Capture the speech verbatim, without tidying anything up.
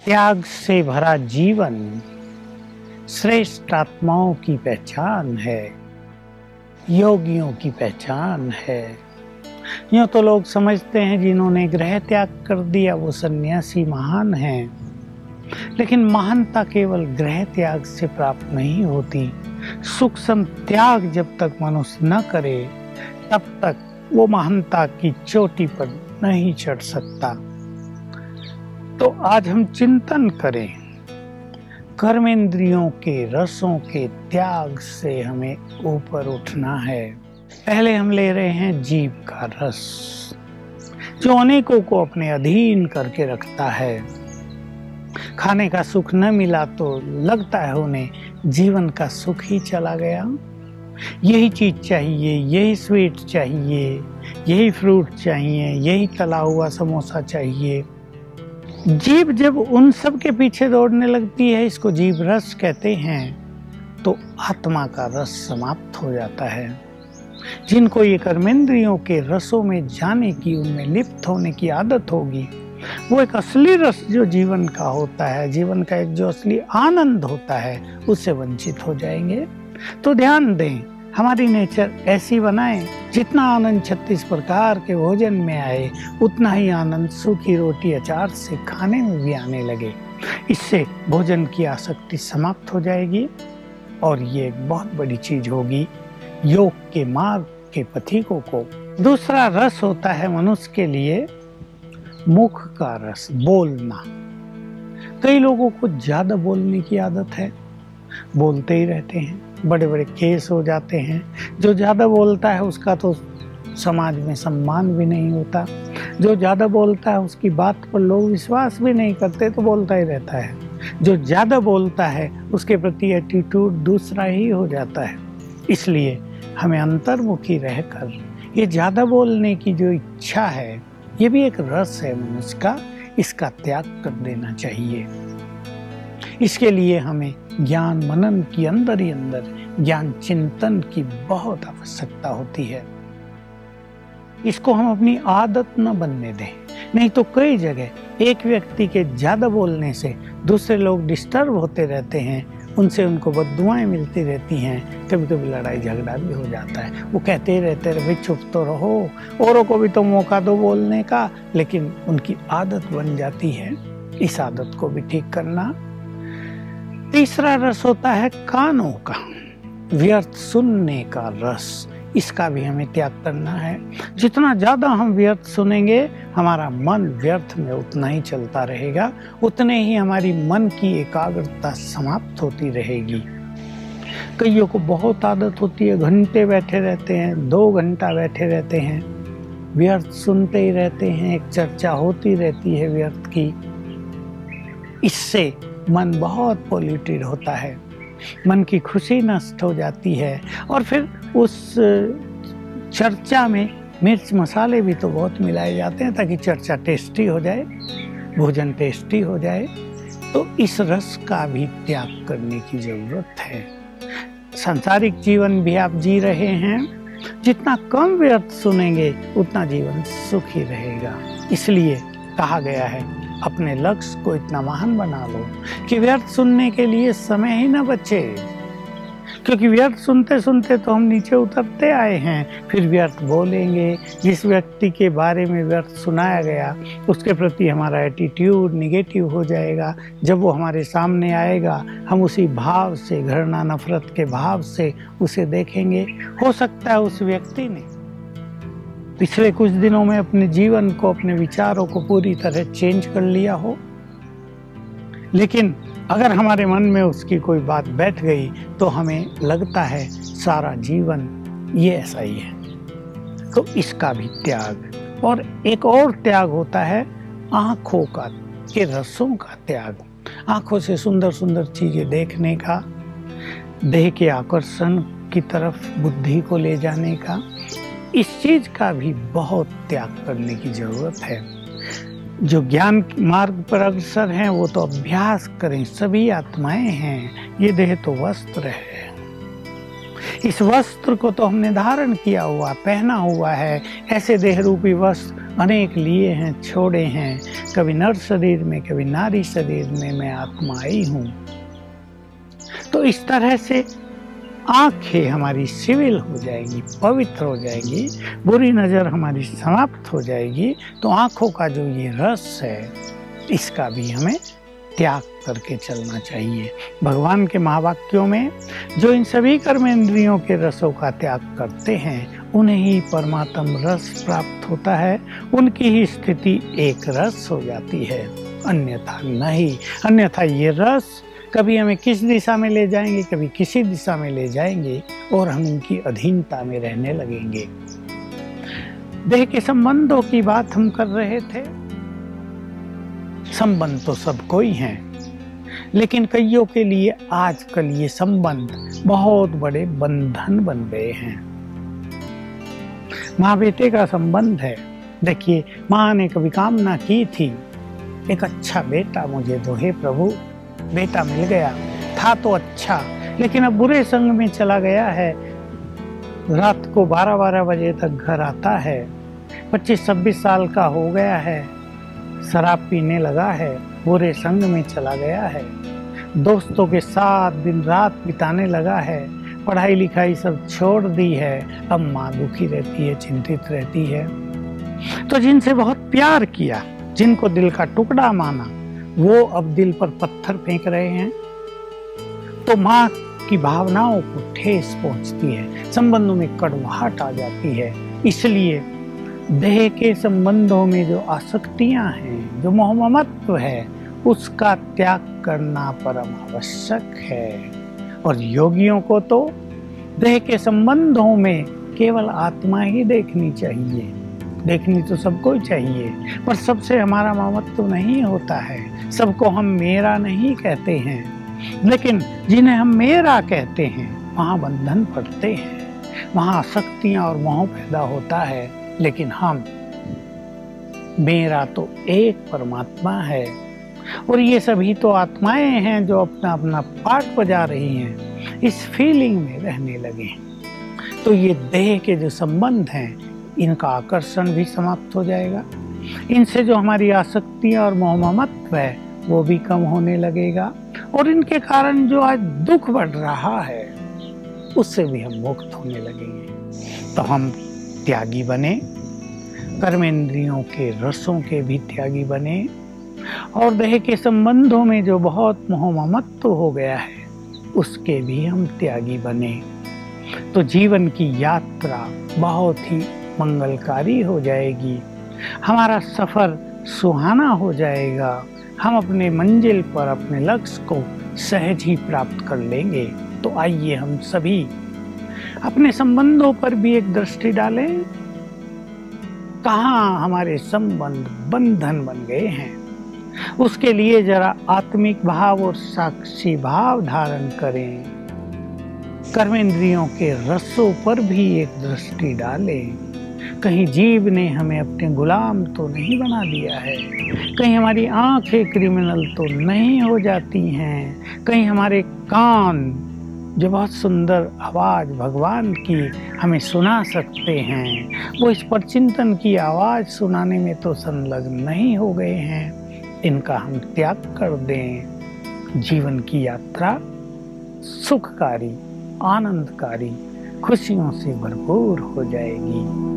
त्याग से भरा जीवन श्रेष्ठ आत्माओं की पहचान है, योगियों की पहचान है। यूं तो लोग समझते हैं जिन्होंने ग्रह त्याग कर दिया वो सन्यासी महान हैं, लेकिन महानता केवल ग्रह त्याग से प्राप्त नहीं होती। सूक्ष्म त्याग जब तक मनुष्य न करे तब तक वो महानता की चोटी पर नहीं चढ़ सकता। तो आज हम चिंतन करें, कर्मेंद्रियों के रसों के त्याग से हमें ऊपर उठना है। पहले हम ले रहे हैं जीव का रस, जो अनेकों को अपने अधीन करके रखता है। खाने का सुख न मिला तो लगता है उन्हें जीवन का सुख ही चला गया। यही चीज चाहिए, यही स्वीट चाहिए, यही फ्रूट चाहिए, यही तला हुआ समोसा चाहिए। जीव जब उन सब के पीछे दौड़ने लगती है, इसको जीव रस कहते हैं, तो आत्मा का रस समाप्त हो जाता है। जिनको ये कर्मेंद्रियों के रसों में जाने की, उनमें लिप्त होने की आदत होगी, वो एक असली रस जो जीवन का होता है, जीवन का एक जो असली आनंद होता है, उससे वंचित हो जाएंगे। तो ध्यान दें, हमारी नेचर ऐसी बनाएं, जितना आनंद छत्तीस प्रकार के भोजन में आए उतना ही आनंद सूखी रोटी अचार से खाने में भी आने लगे। इससे भोजन की आसक्ति समाप्त हो जाएगी और ये एक बहुत बड़ी चीज होगी योग के मार्ग के पथिकों को। दूसरा रस होता है मनुष्य के लिए मुख का रस, बोलना। कई लोगों को ज्यादा बोलने की आदत है, बोलते ही रहते हैं, बड़े बड़े केस हो जाते हैं। जो ज्यादा बोलता है उसका तो समाज में सम्मान भी नहीं होता, जो ज्यादा बोलता है उसकी बात पर लोग विश्वास भी नहीं करते, तो बोलता ही रहता है। जो ज्यादा बोलता है उसके प्रति एटीट्यूड दूसरा ही हो जाता है। इसलिए हमें अंतर्मुखी रहकर ये ज्यादा बोलने की जो इच्छा है, ये भी एक रस है मनुष्य का, इसका त्याग कर देना चाहिए। इसके लिए हमें ज्ञान मनन की अंदर ही अंदर ज्ञान चिंतन की बहुत आवश्यकता होती है। इसको हम अपनी आदत न बनने दें, नहीं तो कई जगह एक व्यक्ति के ज्यादा बोलने से दूसरे लोग डिस्टर्ब होते रहते हैं, उनसे उनको बद्दुआएं मिलती रहती हैं, कभी कभी लड़ाई झगड़ा भी हो जाता है। वो कहते ही रहते हैं भाई चुप तो रहो, औरों को भी तो मौका दो बोलने का, लेकिन उनकी आदत बन जाती है। इस आदत को भी ठीक करना। तीसरा रस होता है कानों का, व्यर्थ सुनने का रस। इसका भी हमें त्याग करना है। जितना ज्यादा हम व्यर्थ सुनेंगे, हमारा मन व्यर्थ में उतना ही चलता रहेगा, उतने ही हमारी मन की एकाग्रता समाप्त होती रहेगी। कईयों को बहुत आदत होती है, घंटे बैठे रहते हैं, दो घंटा बैठे रहते हैं, व्यर्थ सुनते ही रहते हैं, एक चर्चा होती रहती है व्यर्थ की। इससे मन बहुत पॉल्यूटेड होता है, मन की खुशी नष्ट हो जाती है, और फिर उस चर्चा में मिर्च मसाले भी तो बहुत मिलाए जाते हैं ताकि चर्चा टेस्टी हो जाए, भोजन टेस्टी हो जाए। तो इस रस का भी त्याग करने की जरूरत है। सांसारिक जीवन भी आप जी रहे हैं, जितना कम व्यर्थ सुनेंगे उतना जीवन सुखी रहेगा। इसलिए कहा गया है, अपने लक्ष्य को इतना महान बना लो कि व्यर्थ सुनने के लिए समय ही न बचे, क्योंकि व्यर्थ सुनते सुनते तो हम नीचे उतरते आए हैं, फिर व्यर्थ बोलेंगे। जिस व्यक्ति के बारे में व्यर्थ सुनाया गया उसके प्रति हमारा एटीट्यूड निगेटिव हो जाएगा। जब वो हमारे सामने आएगा, हम उसी भाव से, घृणा नफरत के भाव से उसे देखेंगे। हो सकता है उस व्यक्ति ने पिछले कुछ दिनों में अपने जीवन को, अपने विचारों को पूरी तरह चेंज कर लिया हो, लेकिन अगर हमारे मन में उसकी कोई बात बैठ गई तो हमें लगता है सारा जीवन ये ऐसा ही है। तो इसका भी त्याग। और एक और त्याग होता है आंखों का, के रसों का त्याग। आंखों से सुंदर सुंदर चीजें देखने का, देह के आकर्षण की तरफ बुद्धि को ले जाने का, इस चीज का भी बहुत त्याग करने की जरूरत है। जो ज्ञान मार्ग पर अग्रसर हैं वो तो अभ्यास करें। सभी आत्माएं हैं, ये देह तो वस्त्र है, इस वस्त्र को तो हमने धारण किया हुआ, पहना हुआ है। ऐसे देह रूपी वस्त्र अनेक लिए हैं छोड़े हैं, कभी नर शरीर में कभी नारी शरीर में मैं आत्मा आई हूँ। तो इस तरह से आंखें हमारी सिविल हो जाएगी, पवित्र हो जाएगी, बुरी नज़र हमारी समाप्त हो जाएगी। तो आंखों का जो ये रस है, इसका भी हमें त्याग करके चलना चाहिए। भगवान के महावाक्यों में जो इन सभी कर्मेंद्रियों के रसों का त्याग करते हैं, उन्हें ही परमात्म रस प्राप्त होता है, उनकी ही स्थिति एक रस हो जाती है, अन्यथा नहीं। अन्यथा ये रस कभी हमें किस दिशा में ले जाएंगे, कभी किसी दिशा में ले जाएंगे और हम इनकी अधीनता में रहने लगेंगे। देह के संबंधों की बात हम कर रहे थे। संबंध तो सबको ही हैं, लेकिन कईयों के लिए आजकल ये संबंध बहुत बड़े बंधन बन गए हैं। माँ बेटे का संबंध है। देखिए, माँ ने कभी कामना की थी, एक अच्छा बेटा मुझे दो हे प्रभु। बेटा मिल गया, था तो अच्छा, लेकिन अब बुरे संग में चला गया है। रात को बारह बारह बजे तक घर आता है, पच्चीस छब्बीस साल का हो गया है, शराब पीने लगा है, बुरे संग में चला गया है, दोस्तों के साथ दिन रात बिताने लगा है, पढ़ाई लिखाई सब छोड़ दी है। अब माँ दुखी रहती है, चिंतित रहती है। तो जिनसे बहुत प्यार किया, जिनको दिल का टुकड़ा माना, वो अब दिल पर पत्थर फेंक रहे हैं। तो माँ की भावनाओं को ठेस पहुंचती है, संबंधों में कड़वाहट आ जाती है। इसलिए देह के संबंधों में जो आसक्तियां हैं, जो मोह ममत्व है, उसका त्याग करना परम आवश्यक है। और योगियों को तो देह के संबंधों में केवल आत्मा ही देखनी चाहिए। देखनी तो सबको चाहिए, पर सबसे हमारा ममत्व तो नहीं होता है। सबको हम मेरा नहीं कहते हैं, लेकिन जिन्हें हम मेरा कहते हैं, वहाँ बंधन पड़ते हैं, वहाँ आसक्तियाँ और मोह पैदा होता है। लेकिन हम, मेरा तो एक परमात्मा है, और ये सभी तो आत्माएं हैं जो अपना अपना पार्ट बजा रही हैं, इस फीलिंग में रहने लगे। तो ये देह के जो संबंध हैं, इनका आकर्षण भी समाप्त हो जाएगा। इनसे जो हमारी आसक्तियाँ और मोह ममत्व है, वो भी कम होने लगेगा, और इनके कारण जो आज दुख बढ़ रहा है, उससे भी हम मुक्त होने लगेंगे। तो हम त्यागी बने, कर्मेंद्रियों के रसों के भी त्यागी बने, और देह के संबंधों में जो बहुत मोह ममत्व हो गया है, उसके भी हम त्यागी बने। तो जीवन की यात्रा बहुत ही मंगलकारी हो जाएगी, हमारा सफर सुहाना हो जाएगा। हम अपने मंजिल पर अपने लक्ष्य को सहज ही प्राप्त कर लेंगे। तो आइए हम सभी अपने संबंधों पर भी एक दृष्टि डालें। कहाँ हमारे संबंध बंधन बन गए हैं, उसके लिए जरा आत्मिक भाव और साक्षी भाव धारण करें। कर्मेंद्रियों के रसों पर भी एक दृष्टि डालें। कहीं जीव ने हमें अपने गुलाम तो नहीं बना दिया है, कहीं हमारी आंखें क्रिमिनल तो नहीं हो जाती हैं, कहीं हमारे कान जो बहुत सुंदर आवाज़ भगवान की हमें सुना सकते हैं, वो इस पर चिंतन की आवाज़ सुनाने में तो संलग्न नहीं हो गए हैं। इनका हम त्याग कर दें। जीवन की यात्रा सुखकारी, आनंदकारी, खुशियों से भरपूर हो जाएगी।